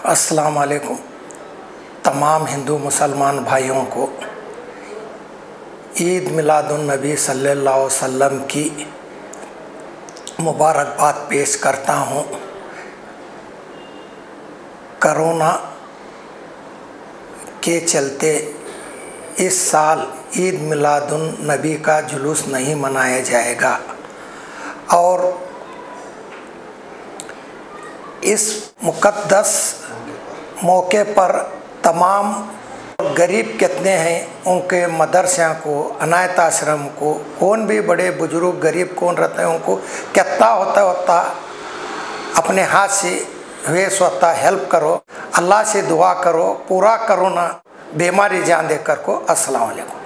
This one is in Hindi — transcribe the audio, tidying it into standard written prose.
अस्सलाम वालेकुम। तमाम हिंदू मुसलमान भाइयों को ईद मिलादुन नबी सल्लल्लाहु अलैहि वसल्लम की मुबारकबाद पेश करता हूँ। कोरोना के चलते इस साल ईद मिलादुन नबी का जुलूस नहीं मनाया जाएगा और इस मुक़द्दस मौके पर तमाम गरीब कितने हैं उनके मदरसा को, अनाथ आश्रम को, कौन भी बड़े बुजुर्ग गरीब कौन रहते हैं उनको कितना होता अपने हाथ से वे स्वतः हेल्प करो। अल्लाह से दुआ करो, पूरा कोरोना बीमारी जान देकर को। अस्सलाम वालेकुम।